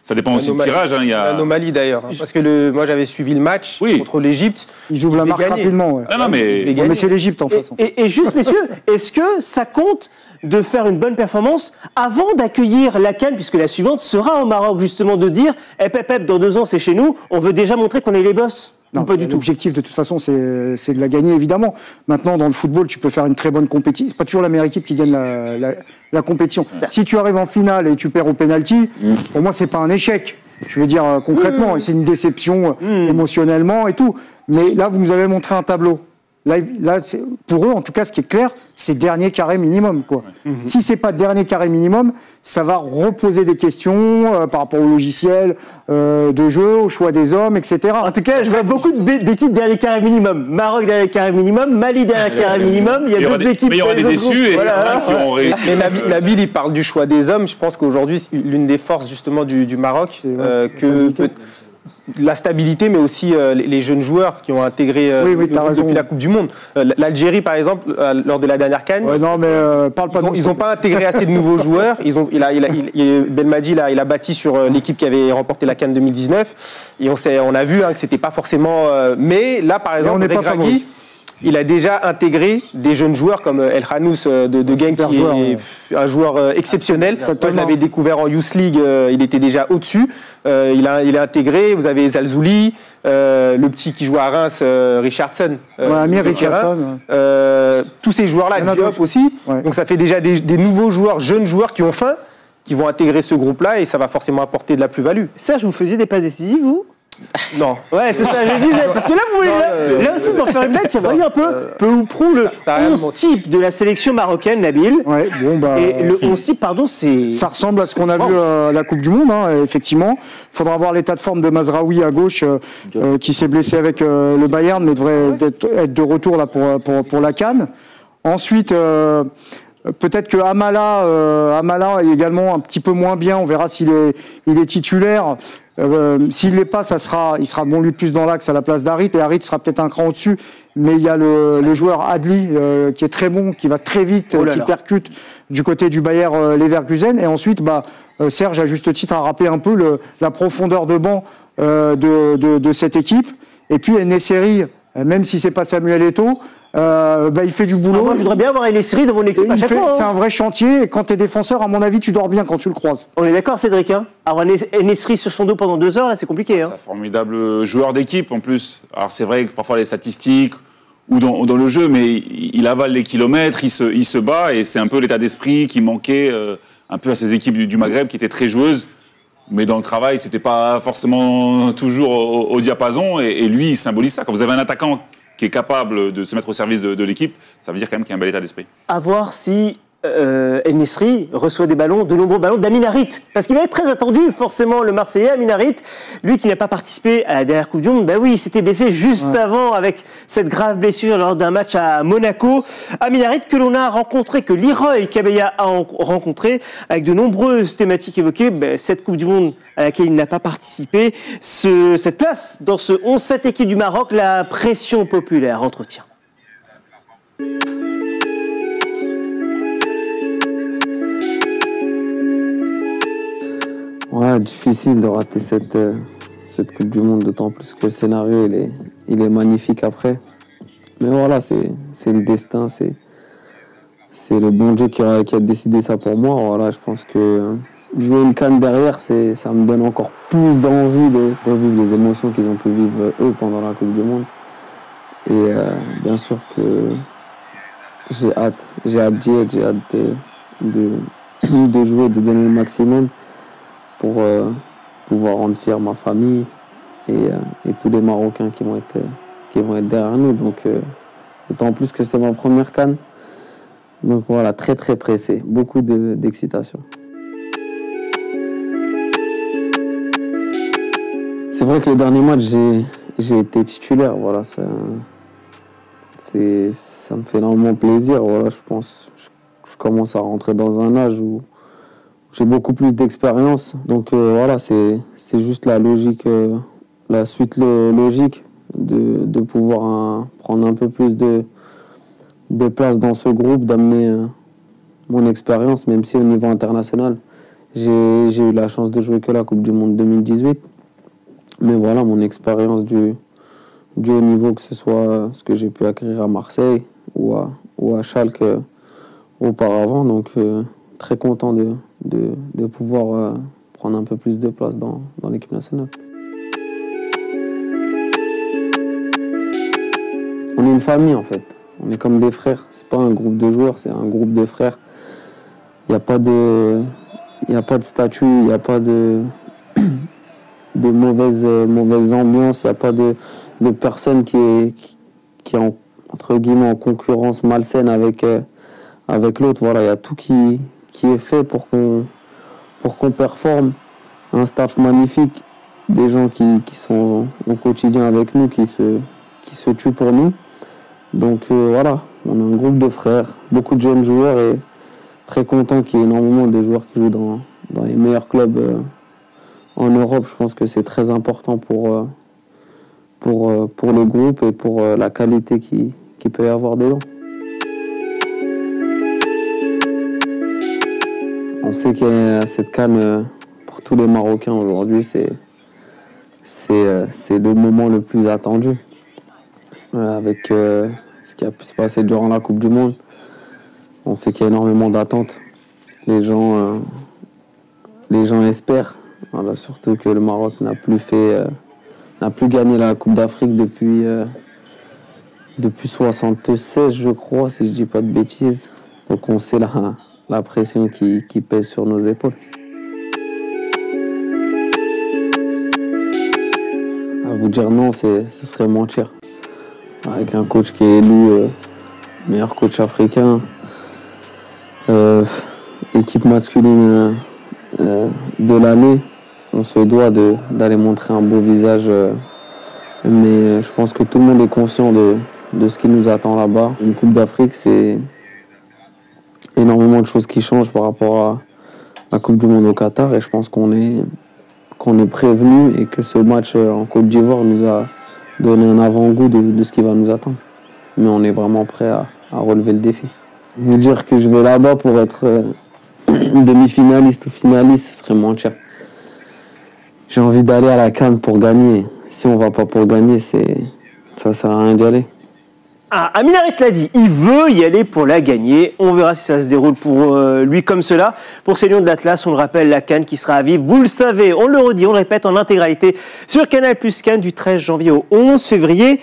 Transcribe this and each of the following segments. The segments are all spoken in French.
Ça dépend aussi du tirage. Hein, il y a l'anomalie d'ailleurs. Hein, parce que moi j'avais suivi le match contre l'Égypte. Ils ouvrent la marque rapidement. Ouais. Non, mais c'est l'Égypte en face. Et juste, messieurs, est-ce que ça compte de faire une bonne performance avant d'accueillir la CAN, puisque la suivante sera au Maroc, justement, de dire dans 2 ans c'est chez nous, on veut déjà montrer qu'on est les boss? Non, pas du tout. L'objectif, de toute façon, c'est de la gagner, évidemment. Maintenant, dans le football, tu peux faire une très bonne compétition. C'est pas toujours la meilleure équipe qui gagne la compétition. Si tu arrives en finale et tu perds au penalty, pour moi, c'est pas un échec. Je veux dire, concrètement, c'est une déception émotionnellement et tout. Mais là, vous nous avez montré un tableau. Là, pour eux, en tout cas, ce qui est clair, c'est dernier carré minimum, quoi. Si c'est pas dernier carré minimum, ça va reposer des questions par rapport au logiciel de jeu, au choix des hommes, etc. En tout cas, je vois beaucoup d'équipes dernier carré minimum. Maroc dernier carré minimum, Mali dernier carré minimum. Il y a d'autres équipes. Mais il y aura des déçus et certains qui ont réussi. Mais Nabil, il parle du choix des hommes. Je pense qu'aujourd'hui, l'une des forces justement du Maroc, la stabilité, mais aussi les jeunes joueurs qui ont intégré depuis la Coupe du Monde. L'Algérie, par exemple, lors de la dernière CAN, ils n'ont pas intégré assez de nouveaux joueurs. Belmadi, il a bâti sur l'équipe qui avait remporté la CAN 2019. Et on a vu que c'était pas forcément. Mais là, par exemple, Regragui, il a déjà intégré des jeunes joueurs comme El Khanous de Genk, qui est un joueur exceptionnel. Moi, je l'avais découvert en Youth League, il était déjà au-dessus. Il est intégré. Vous avez Zalzouli, le petit qui joue à Reims, Richardson. Amir Richardson. Tous ces joueurs-là, Diop aussi. Ouais. Donc ça fait déjà des nouveaux joueurs, jeunes joueurs qui ont faim, qui vont intégrer ce groupe-là et ça va forcément apporter de la plus-value. Serge, vous faisiez des passes décisives, vous ? Non. Ouais, c'est ça, je disais. Parce que là, vous voulez là aussi, d'en faire une blague, vous voyez un peu ou prou le 11 type de la sélection marocaine, Nabil. Ouais, et le 11 type, pardon, c'est. Ça ressemble à ce qu'on a vu à la Coupe du Monde, effectivement. Il faudra voir l'état de forme de Mazraoui à gauche, qui s'est blessé avec le Bayern, mais devrait être de retour là pour la CAN. Ensuite. Peut-être que Amala est également un petit peu moins bien. On verra s'il est titulaire. S'il l'est pas, il sera bon lui plus dans l'axe à la place d'Harit. Et Harit sera peut-être un cran au-dessus. Mais il y a le joueur Adli qui est très bon, qui va très vite, qui percute du côté du Bayer Leverkusen. Et ensuite, Serge, à juste titre, a rappelé un peu la profondeur de banc de cette équipe. Et puis Nesseri, même si c'est pas Samuel Eto'o, il fait du boulot. Moi, je voudrais bien avoir Nesseri dans mon équipe à chaque fois. C'est un vrai chantier. Et quand t'es défenseur, à mon avis, tu dors bien quand tu le croises. On est d'accord, Cédric, hein? Avoir Nesseri sur son dos pendant 2 heures, là, c'est compliqué. C'est un formidable joueur d'équipe, en plus. Alors, c'est vrai que parfois, les statistiques ou dans le jeu, mais il avale les kilomètres, il se bat, et c'est un peu l'état d'esprit qui manquait un peu à ces équipes du Maghreb qui étaient très joueuses. Mais dans le travail, c'était pas forcément toujours au diapason. Et lui, il symbolise ça. Quand vous avez un attaquant qui est capable de se mettre au service de l'équipe, ça veut dire quand même qu'il y a un bel état d'esprit. À voir si Nesseri reçoit de nombreux ballons d'Amin Harit. Parce qu'il va être très attendu, forcément, le Marseillais, Amin Harit. Lui qui n'a pas participé à la dernière Coupe du Monde, il s'était blessé juste avant avec cette grave blessure lors d'un match à Monaco. Amin Harit que l'on a rencontré, que Leroy Kabeya a rencontré, avec de nombreuses thématiques évoquées. Cette Coupe du Monde à laquelle il n'a pas participé, cette place dans ce 11-7 équipe du Maroc, la pression populaire. Entretien. Ouais, difficile de rater cette Coupe du Monde, d'autant plus que le scénario il est magnifique après. Mais voilà, c'est le destin, c'est le bon Dieu qui a décidé ça pour moi. Voilà, je pense que jouer une CAN derrière, ça me donne encore plus d'envie de revivre les émotions qu'ils ont pu vivre eux pendant la Coupe du Monde. Et bien sûr que j'ai hâte d'y être, j'ai hâte de jouer, de donner le maximum pour pouvoir rendre fier ma famille et tous les Marocains qui vont être derrière nous. Donc, d'autant plus que c'est ma première CAN. Donc voilà, très très pressé, beaucoup d'excitation. C'est vrai que les derniers matchs, j'ai été titulaire. Voilà, ça me fait énormément plaisir. Voilà, je pense je commence à rentrer dans un âge où j'ai beaucoup plus d'expérience. Donc voilà, c'est juste la logique, la suite logique de pouvoir prendre un peu plus de place dans ce groupe, d'amener mon expérience, même si au niveau international, J'ai eu la chance de jouer que la Coupe du Monde 2018. Mais voilà, mon expérience du haut niveau, que ce soit ce que j'ai pu acquérir à Marseille ou à Schalke auparavant. Donc, très content de pouvoir prendre un peu plus de place dans l'équipe nationale. On est une famille, en fait. On est comme des frères. C'est pas un groupe de joueurs, c'est un groupe de frères. Il n'y a pas de statut, il n'y a pas de mauvaise ambiance, il n'y a pas de personne qui est entre guillemets en concurrence malsaine avec l'autre. Voilà, il y a tout qui est fait pour qu'on performe. Un staff magnifique, des gens qui sont au quotidien avec nous, qui se tuent pour nous. Donc voilà, on a un groupe de frères, beaucoup de jeunes joueurs et très content qu'il y ait énormément de joueurs qui jouent dans les meilleurs clubs en Europe. Je pense que c'est très important pour le groupe et pour la qualité qu'il peut y avoir dedans. On sait qu'il y a cette CAN pour tous les Marocains aujourd'hui, c'est le moment le plus attendu. Avec ce qui a pu se passer durant la Coupe du Monde, on sait qu'il y a énormément d'attentes. Les gens espèrent, voilà, surtout que le Maroc n'a plus gagné la Coupe d'Afrique depuis 76, je crois, si je dis pas de bêtises. Donc on sait la pression qui pèse sur nos épaules. À vous dire non, ce serait mentir. Avec un coach qui est élu meilleur coach africain, équipe masculine de l'année, on se doit d'aller montrer un beau visage. Mais je pense que tout le monde est conscient de ce qui nous attend là-bas. Une Coupe d'Afrique, c'est énormément de choses qui changent par rapport à la Coupe du Monde au Qatar. Et je pense qu'on est prévenu et que ce match en Côte d'Ivoire nous a donné un avant-goût de ce qui va nous attendre. Mais on est vraiment prêt à relever le défi. Vous dire que je vais là-bas pour être demi-finaliste ou finaliste, ce serait mentir. J'ai envie d'aller à la CAN pour gagner. Si on va pas pour gagner, ça sert à rien d'y aller. Ah, Amin Harit l'a dit, il veut y aller pour la gagner. On verra si ça se déroule pour lui comme cela. Pour ces Lions de l'Atlas, on le rappelle, la CAN qui sera à vivre. Vous le savez, on le redit, on le répète en intégralité sur Canal+ CAN du 13 janvier au 11 février.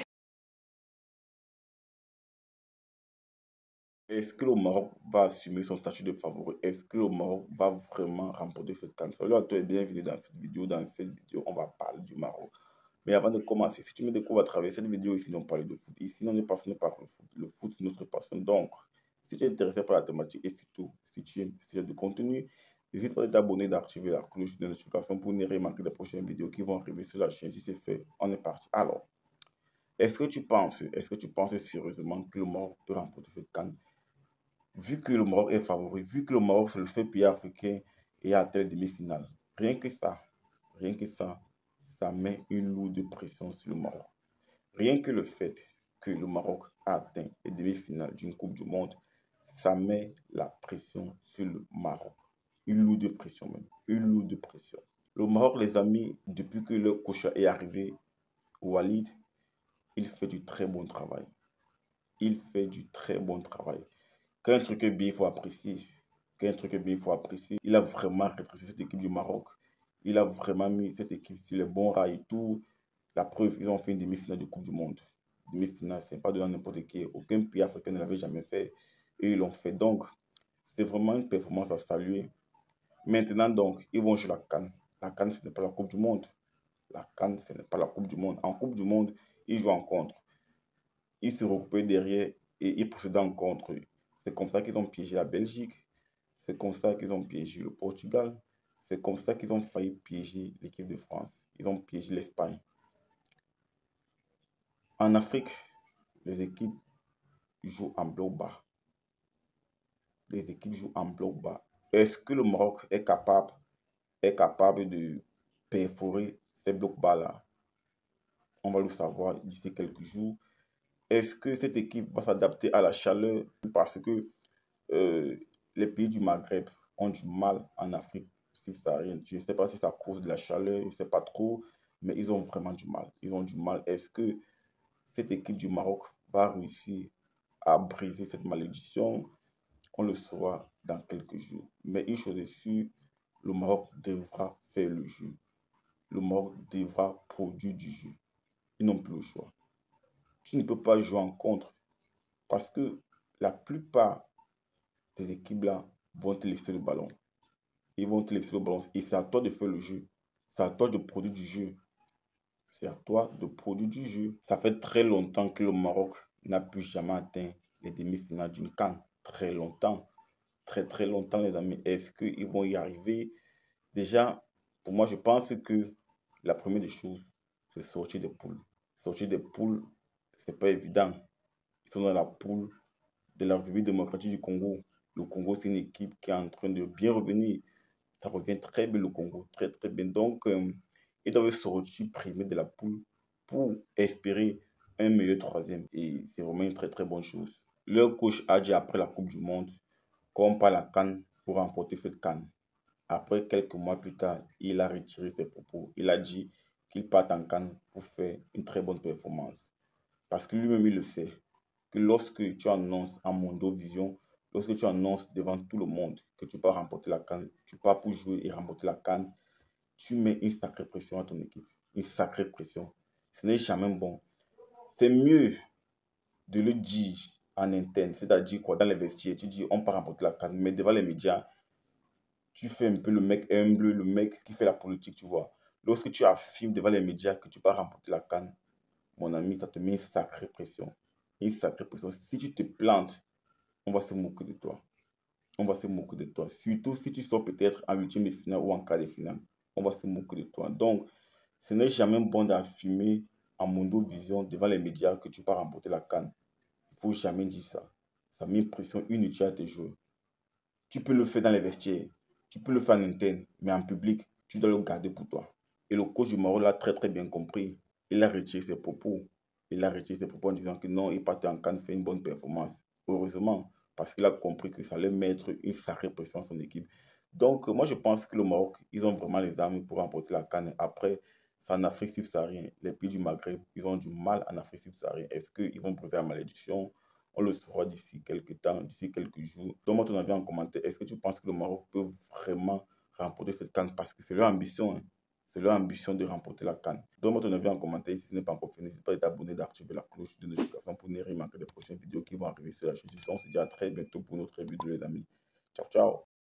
Est-ce que le Maroc va assumer son statut de favori? Est-ce que le Maroc va vraiment remporter cette CAN? Salut à toi et bienvenue dans cette vidéo. Dans cette vidéo, on va parler du Maroc. Mais avant de commencer, si tu me découvres à travers cette vidéo, ici, on parle de foot. Ici, on est passionné par le foot. Le foot, c'est notre passion. Donc, si tu es intéressé par la thématique et surtout, si tu aimes ce genre de contenu, n'hésite pas à t'abonner, d'activer la cloche de notification pour ne rien manquer des prochaines vidéos qui vont arriver sur la chaîne. Si c'est fait, on est parti. Alors, est-ce que tu penses sérieusement que le Maroc peut remporter cette CAN? Vu que le Maroc est favori, vu que le Maroc c'est le seul pays africain et a atteint la demi-finale, rien que ça, ça met une lourde pression sur le Maroc. Rien que le fait que le Maroc a atteint les demi-finales d'une Coupe du Monde, ça met la pression sur le Maroc. Une lourde pression même, une lourde pression. Le Maroc, les amis, depuis que le coach est arrivé, Walid, il fait du très bon travail. Quand un truc est bien, il faut apprécier. Il a vraiment redressé cette équipe du Maroc. Il a vraiment mis cette équipe sur les bons rails et tout. La preuve, ils ont fait une demi-finale de Coupe du Monde. Demi-finale, c'est pas donné à n'importe qui. Aucun pays africain ne l'avait jamais fait. Et ils l'ont fait. Donc, c'est vraiment une performance à saluer. Maintenant, donc, ils vont jouer la CAN. La CAN, ce n'est pas la Coupe du Monde. En Coupe du Monde, ils jouent en contre. Ils se regroupaient derrière et ils procédaient en contre. C'est comme ça qu'ils ont piégé la Belgique. C'est comme ça qu'ils ont piégé le Portugal. C'est comme ça qu'ils ont failli piéger l'équipe de France. Ils ont piégé l'Espagne. En Afrique, les équipes jouent en bloc bas. Est-ce que le Maroc est capable de perforer ces blocs bas-là? On va le savoir d'ici quelques jours. Est-ce que cette équipe va s'adapter à la chaleur? Parce que les pays du Maghreb ont du mal en Afrique subsaharienne. Je ne sais pas si c'est à cause de la chaleur, je ne sais pas trop, mais ils ont vraiment du mal. Ils ont du mal. Est-ce que cette équipe du Maroc va réussir à briser cette malédiction? On le saura dans quelques jours. Mais une chose est sûre, le Maroc devra faire le jeu. Le Maroc devra produire du jeu. Ils n'ont plus le choix. Tu ne peux pas jouer en contre parce que la plupart des équipes-là vont te laisser le ballon. Ils vont te laisser le ballon et c'est à toi de faire le jeu. C'est à toi de produire du jeu. C'est à toi de produire du jeu. Ça fait très longtemps que le Maroc n'a plus jamais atteint les demi-finales d'une CAN. Très longtemps. Très très longtemps, les amis. Est-ce qu'ils vont y arriver? Déjà, pour moi, je pense que la première des choses, c'est sortir des poules. Sortir des poules, c'est pas évident. Ils sont dans la poule de la République démocratique du Congo. Le Congo, c'est une équipe qui est en train de bien revenir. Ça revient très bien, le Congo. Très, très bien. Donc, ils doivent sortir primés de la poule pour espérer un meilleur troisième. Et c'est vraiment une très, très bonne chose. Leur coach a dit après la Coupe du Monde qu'on part la CAN pour remporter cette CAN. Après, quelques mois plus tard, il a retiré ses propos. Il a dit qu'il part en CAN pour faire une très bonne performance. Parce que lui-même, il le sait, que lorsque tu annonces en Mondovision, lorsque tu annonces devant tout le monde que tu pars remporter la CAN, tu pars pour jouer et remporter la CAN, tu mets une sacrée pression à ton équipe. Une sacrée pression. Ce n'est jamais bon. C'est mieux de le dire en interne, c'est-à-dire quoi, dans les vestiaires, tu dis on part remporter la CAN, mais devant les médias, tu fais un peu le mec humble, le mec qui fait la politique, tu vois. Lorsque tu affirmes devant les médias que tu pars remporter la CAN, mon ami, ça te met une sacrée pression. Une sacrée pression. Si tu te plantes, on va se moquer de toi. On va se moquer de toi. Surtout si tu sors peut-être en huitième de finale ou en quart de finale. On va se moquer de toi. Donc, ce n'est jamais bon d'affirmer en Mondovision devant les médias que tu pars remporter la CAN. Il ne faut jamais dire ça. Ça met une pression inutile à tes joueurs. Tu peux le faire dans les vestiaires. Tu peux le faire en interne. Mais en public, tu dois le garder pour toi. Et le coach du Maroc l'a très très bien compris. Il a retiré ses propos. Il a retiré ses propos en disant que non, il partait en CAN faire une bonne performance. Heureusement, parce qu'il a compris que ça allait mettre une sacrée pression sur son équipe. Donc, moi, je pense que le Maroc, ils ont vraiment les armes pour remporter la CAN. Après, c'est en Afrique subsaharienne. Les pays du Maghreb, ils ont du mal en Afrique subsaharienne. Est-ce qu'ils vont briser la malédiction? On le saura d'ici quelques temps, d'ici quelques jours. Donne-moi ton avis en commentaire. Est-ce que tu penses que le Maroc peut vraiment remporter cette CAN? Parce que c'est leur ambition, hein. C'est leur ambition de remporter la CAN. Donne-moi ton avis en commentaire. Si ce n'est pas encore fait, n'hésite pas à t'abonner, d'activer la cloche de notification pour ne rien manquer des prochaines vidéos qui vont arriver sur la chaîne. On se dit à très bientôt pour notre vidéo, les amis. Ciao, ciao.